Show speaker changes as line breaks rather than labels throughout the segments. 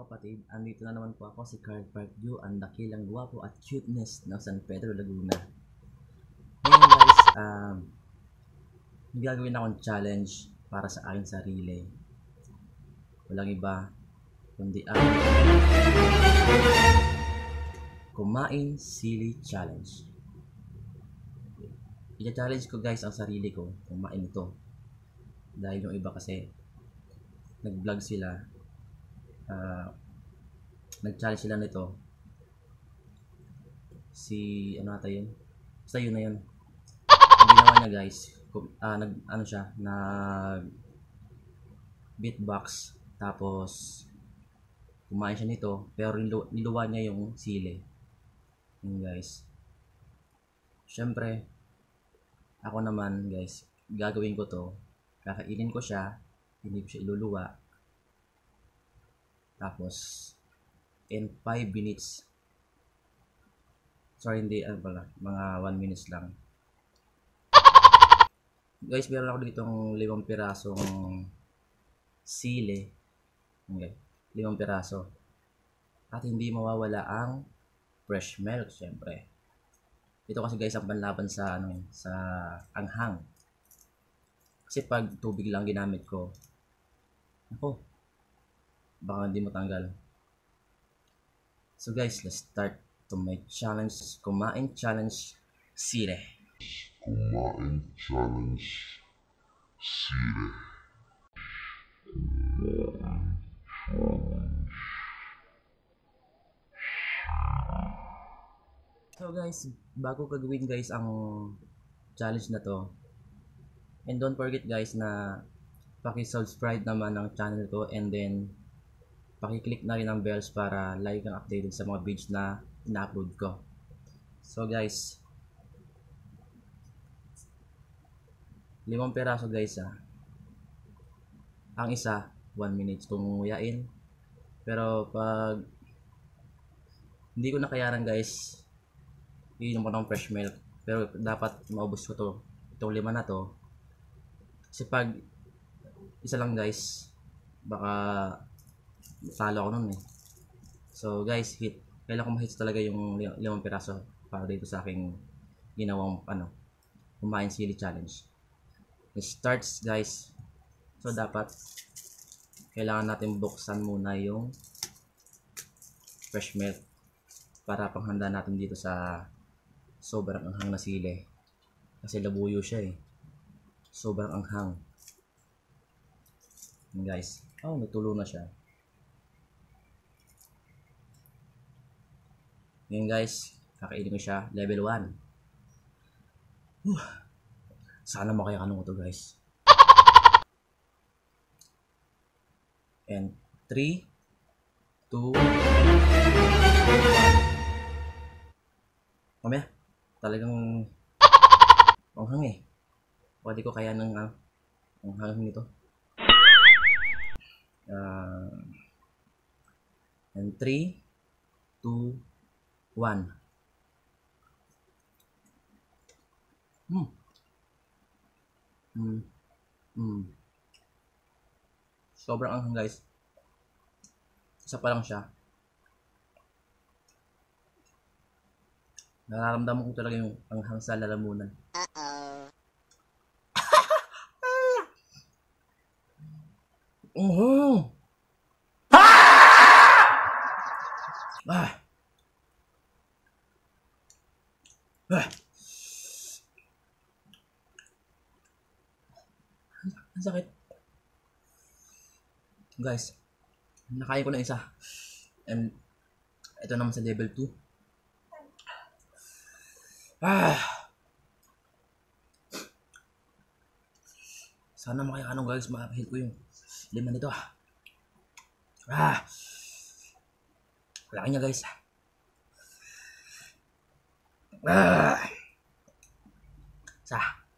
kapatid, andito na naman po ako si Carl Parkview, ang dakilang guwapo at cuteness ng San Pedro, Laguna. Ngayon guys, may gagawin akong challenge para sa aking sarili. Walang iba, kundi ang Kumain Sili Challenge. I-challenge ko guys ang sarili ko, kumain ito. Dahil yung iba kasi, nag-vlog sila, nag-challenge sila nito. Ano ata yun? Basta yun na yun. Ang ginawa niya guys, nag beatbox, tapos kumain siya nito, pero niluwa niya yung sili. Yun guys. Syempre, ako naman guys, gagawin ko to. Kakainin ko siya, hindi ko siya iluluwa. Tapos, in 5 minutes, sorry hindi, mga 1 minutes lang. Guys, meron ako ditong 5 pirasong sili. Okay, 5 piraso. At hindi mawawala ang fresh milk, syempre. Ito kasi guys, ang panlaban sa, sa anghang. Kasi pag tubig lang ginamit ko, baka hindi matanggal. So guys, let's start to my challenge. Kumain challenge sili.
Kumain challenge sili.
So guys, bago ko gawin guys ang challenge na to, and don't forget guys na paki-subscribe naman ng channel ko, and then paki-click na rin ang bells para lagi kang updated sa mga videos na ina-upload ko. So guys, 5 peraso guys ang isa 1 minute kung nguyain. Pero pag hindi ko nakayanan guys, iinom ko ng fresh milk. Pero dapat maubos ko itong 5 na to. Kasi pag isa lang guys, baka talo ako nun eh. So guys, kailangan ko ma-hit talaga yung 5 piraso para dito sa aking ginawang kumain sili challenge. It starts guys. So dapat kailangan natin buksan muna yung fresh milk para panghanda natin dito sa sobrang anghang na sili. Kasi labuyo siya eh. Sobrang anghang. Guys, natulo na siya. Ngayon guys, kakainin ko siya level 1. Sana makakayanan ko to guys. And 3, 2, 1. Mamaya, talagang anghang eh. Pwede ko kaya ng anghang nito. And 3, 2, 1. Sobrang anghang guys. Isa pa lang siya. Nararamdaman ko talaga yung anghang sa lalamunan. Ang sakit. Guys, nakain ko na isa. And ito naman sa level 2. Sana makakaano guys, makapahit ko yung 5 nito. Laki niya guys. Isa.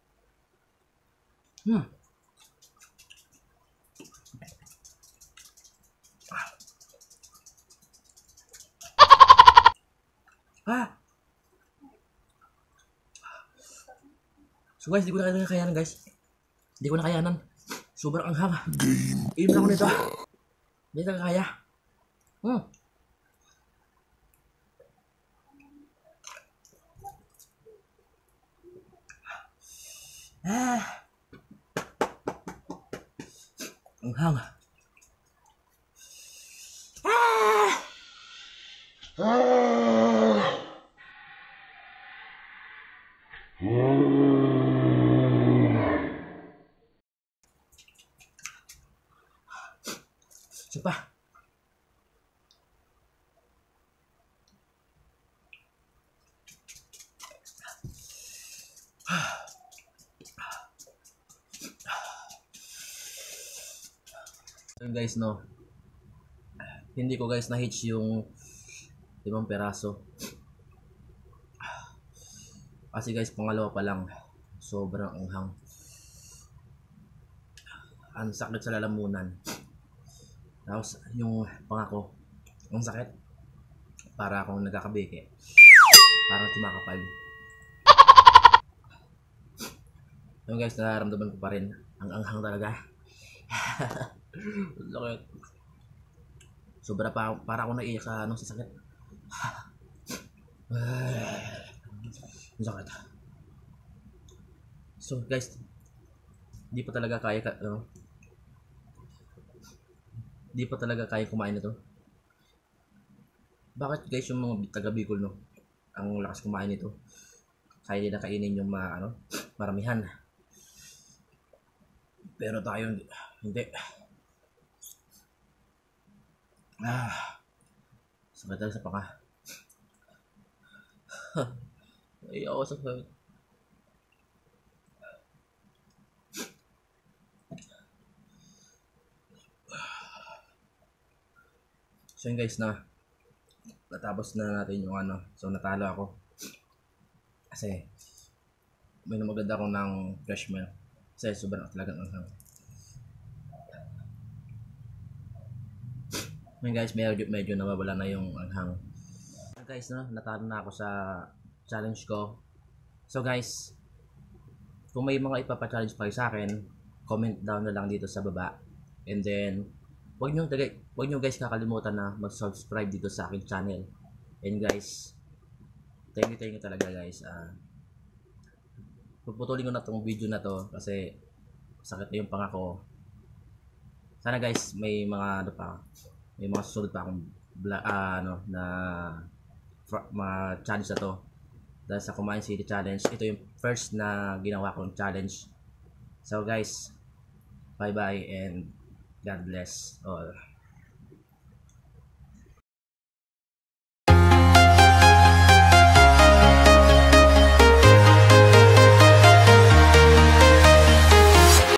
So guys, di ko na kayanan guys. Hindi ko na kayanan. Sobrang anghang. Inom na ako nito. Hindi na kaya. Hmm. Ah, ang hang. Ah! Isa pa. So guys, no, hindi ko guys na-hitch yung 5 peraso. Kasi guys, pangalawa pa lang. Sobrang anghang. Ang sakit sa lalamunan. Tapos yung pangako, ang sakit. Para akong nagkakabeke. Parang tumakapal. Yung guys, nararamdaman ko pa rin. Ang anghang talaga. Sakit. Sobra pa, para ako naiyak sa ano, sa sakit. Ang sakit. So guys, di pa talaga kaya di pa talaga kaya kumain nito. Bakit guys yung mga taga Bicol, no, ang lakas kumain nito? Kaya nila kainin yung maramihan. Pero tayo hindi. Sakit talaga sa panga. Ay, ako sa sakit. So yun guys, natapos na natin yung ano. So natalo ako. Kasi may namaganda ako ng fresh milk. Kasi sobrang talagang anghang. Yun guys, medyo nawawala na yung anghang. Guys, no, natalo na ako sa challenge ko. So guys, kung may mga ipapa-challenge pa kayo sa akin, comment down na lang dito sa baba. And then, wag nyo guys kakalimutan na mag-subscribe dito sa akin channel. And guys, thank you talaga guys. Puputulin ko na tong video na to kasi sakit na yung pangako. Sana guys, may mga may mga susunod pa akong mga challenge na to. Dahil sa Kumain City Challenge, ito yung first na ginawa kong challenge. So guys, bye bye and God bless all.